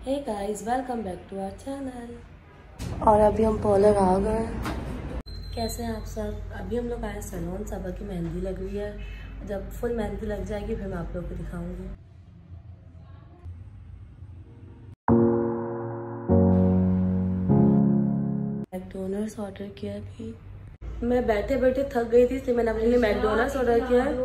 Hey guys, welcome back to our channel. और अभी हम पार्लर आ गए। कैसे हैं आप सब? अभी हम लोग आए सैलून। सबा की मेहंदी लग रही है। जब फुल मेहंदी लग जाएगी फिर मैं आप लोगों को दिखाऊंगी। मैकडोनल्ड्स ऑर्डर किया थी। मैं बैठे बैठे थक गई थी इसलिए मैंने अपने लिए मैकडोनल्ड्स ऑर्डर किया है।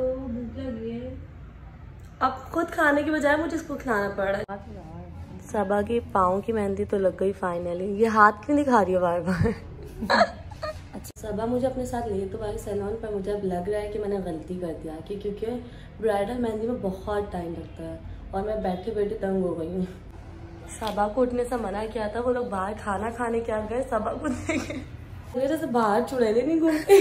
अब खुद खाने की बजाय मुझे इसको खिलाना पड़ रहा है। सबा की पाँव की मेहंदी तो लग गई फाइनली। ये हाथ क्यों दिखा रही है बार बार? अच्छा, सबा मुझे अपने साथ ले तो आई सैलून पर। मुझे अब लग रहा है कि मैंने गलती कर दिया कि क्योंकि ब्राइडल मेहंदी में बहुत टाइम लगता है और मैं बैठे बैठे तंग हो गई हूँ। सबा को उठने से मना किया था। वो लोग बाहर खाना खाने क्या गए, सबा को देखे मेरे से बाहर चुड़ैले नहीं घूमते।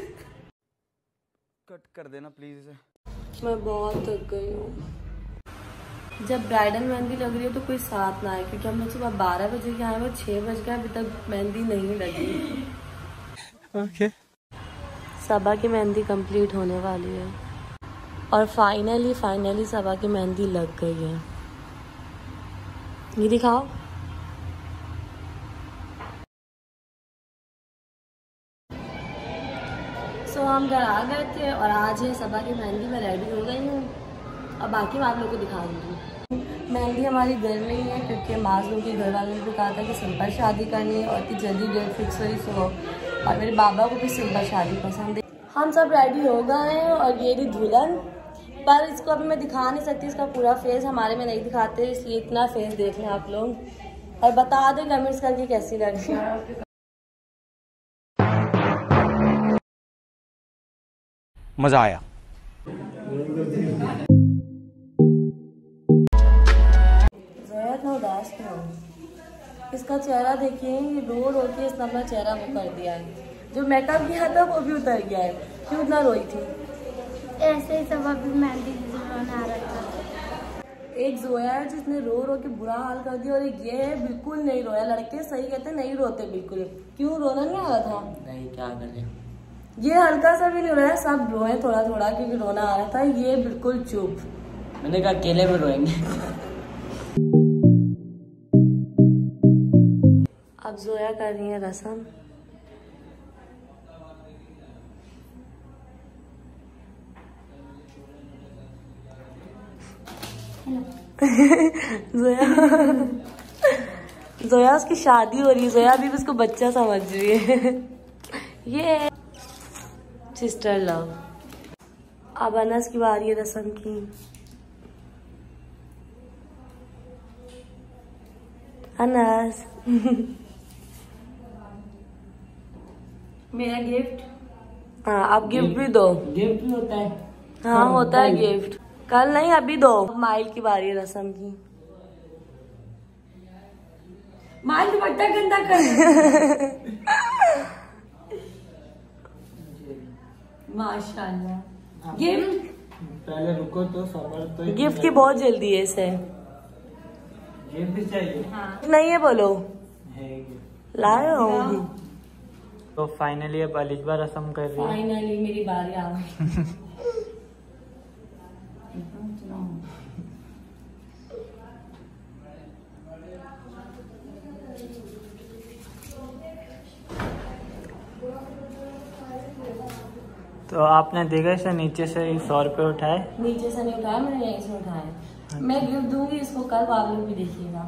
कट कर देना प्लीज इसे। मैं बहुत थक गई हूँ। जब ब्राइडल मेहंदी लग रही है तो कोई साथ ना आए, क्योंकि हम लोग सुबह 12 बजे के आए हुए, 6 बज गए अभी तक मेहंदी नहीं लगी। ओके। सबा की मेहंदी कंप्लीट होने वाली है और फाइनली सबा की मेहंदी लग गई है। ये दिखाओ। सो हम घर आ गए थे और आज है सबा की मेहंदी। मैं रेडी हो गई हूँ और बाकी मैं आप लोगों को दिखा दूँगी। मेहंदी हमारी घर में ही है क्योंकि माजूम के घर वालों ने भी कहा था कि सिंपल शादी करनी है और इतनी जल्दी डेट फिक्स हुई। सो और मेरे बाबा को भी सिंपल शादी पसंद है। हम सब रेडी हो गए हैं और ये रही दुल्हन। पर इसको अभी मैं दिखा नहीं सकती, इसका पूरा फेस हमारे में नहीं दिखाते, इसलिए इतना फेस देख लें आप लोग और बता दें कमेंट्स करके कैसी लगी। मजा आया। उदास क्यों? इसका चेहरा देखिए, ये रो रो के इसने अपना चेहरा वो कर दिया है। जो मेकअप किया था वो भी उतर गया है। क्यों इतना रोई थी? ऐसे ही सब अभी मेहंदी रोना आ रहा था। एक जोया है जिसने रो रो के बुरा हाल कर दिया और एक ये है बिल्कुल नहीं रोया। लड़के सही कहते नहीं रोते बिल्कुल। क्यों रोना नहीं आ रहा था? नहीं, क्या करें। ये हल्का सा भी नहीं रोया, सब रोए थोड़ा थोड़ा क्योंकि रोना आ रहा था। ये बिल्कुल चुप। मैंने कहा अकेले में रोएंगे। अब जोया कर रही है रसम। जोया उसकी शादी हो रही है। जोया भी उसको बच्चा समझ रही है। ये सिस्टर लव। अब अनस की बारी है रसम की। अनस मेरा गिफ्ट। हाँ, अब गिफ्ट भी दो। गिफ्ट भी होता है। हाँ होता है गिफ्ट। कल नहीं, अभी दो। माइल की बारी है रसम की। माल दुपट्टा गंदा कर। माशाल्लाह। गिफ्ट पहले रुको तो सबर तो। गिफ्ट की बहुत जल्दी है इसे। गिफ्ट भी चाहिए। हाँ। नहीं है बोलो। है लाए हो? तो फाइनली अब अलिजबा रस्म कर रही है। फाइनली मेरी बारी आ गई। तो आपने देखा इसे नीचे से 100 रुपये उठाए। नीचे से नहीं उठाया, मैंने यहीं से उठाया। मैं गिफ्ट दूंगी इसको कल, आप लोग भी देखिएगा।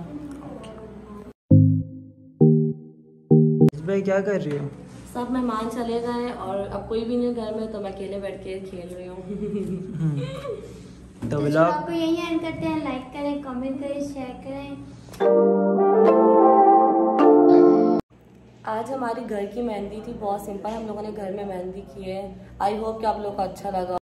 भाई क्या कर रही हो? सब मेहमान चले गए और अब कोई भी नहीं घर में, तो मैं अकेले बैठ के खेल रही हूँ। तो ब्लॉग को यहीं एंड करते हैं। लाइक करें, कमेंट करें, शेयर करें। आज हमारी घर की मेहंदी थी, बहुत सिंपल हम लोगों ने घर में मेहंदी की है। आई होप कि आप लोग को अच्छा लगा।